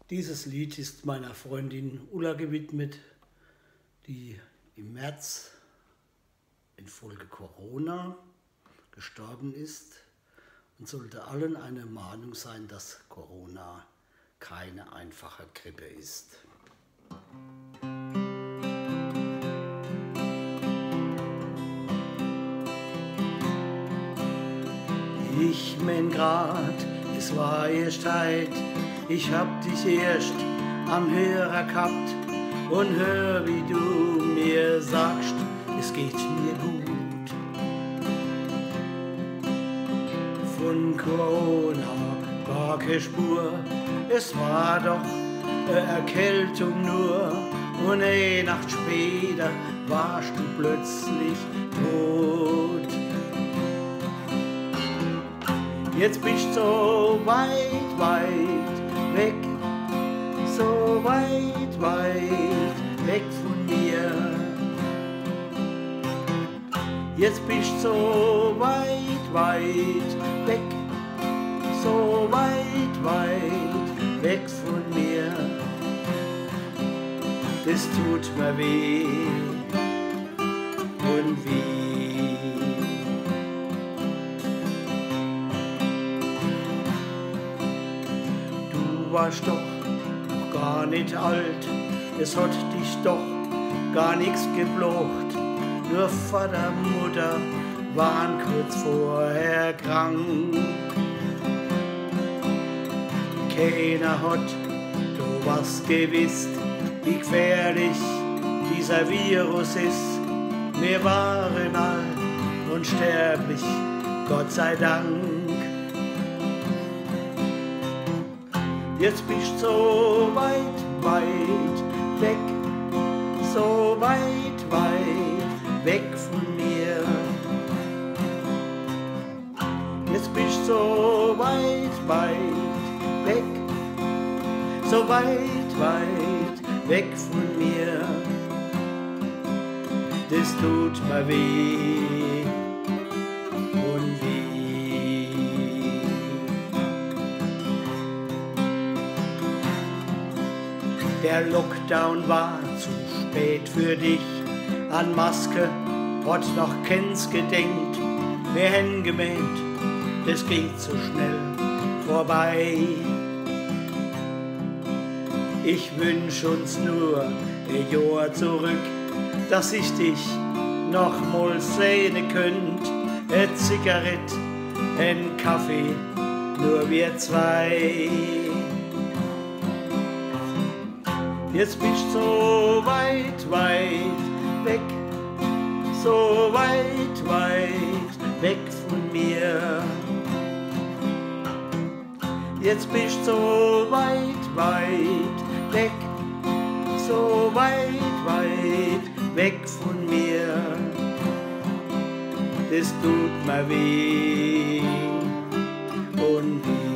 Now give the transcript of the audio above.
Dieses Lied ist meiner Freundin Ulla gewidmet, die im März infolge Corona gestorben ist, und sollte allen eine Mahnung sein, dass Corona keine einfache Grippe ist. Ich mein grad, es war erst heut, ich hab dich erst am Hörer gehabt und hör, wie du mir sagst, es geht mir gut. Von Corona gar keine Spur, es war doch eine Erkältung nur, und eine Nacht später warst du plötzlich tot. Jetzt bist du so weit, weit weg, so weit, weit weg von mir. Jetzt bist du so weit, weit weg, so weit, weit weg von mir. Das tut mir weh und wie. Du warst doch noch gar nicht alt, es hat dich doch gar nichts geblocht. Nur Vater, Mutter waren kurz vorher krank. Keiner hat du was gewusst, wie gefährlich dieser Virus ist. Wir waren alt und sterblich, Gott sei Dank. Jetzt bist du so weit, weit weg, so weit, weit weg von mir. Jetzt bist du so weit, weit weg, so weit, weit weg von mir. Das tut mir weh und wie. Der Lockdown war zu spät für dich, an Maske hat noch keins gedenkt. Wir hätten gemeint, das geht so schnell vorbei. Ich wünsch uns nur ein Jahr zurück, dass ich dich noch mal sehen könnt. Eine Zigarette, ein Kaffee, nur wir zwei. Jetzt bist du so weit, weit weg, so weit, weit weg von mir. Jetzt bist du so weit, weit weg, so weit, weit weg von mir. Das tut mir weh und wie.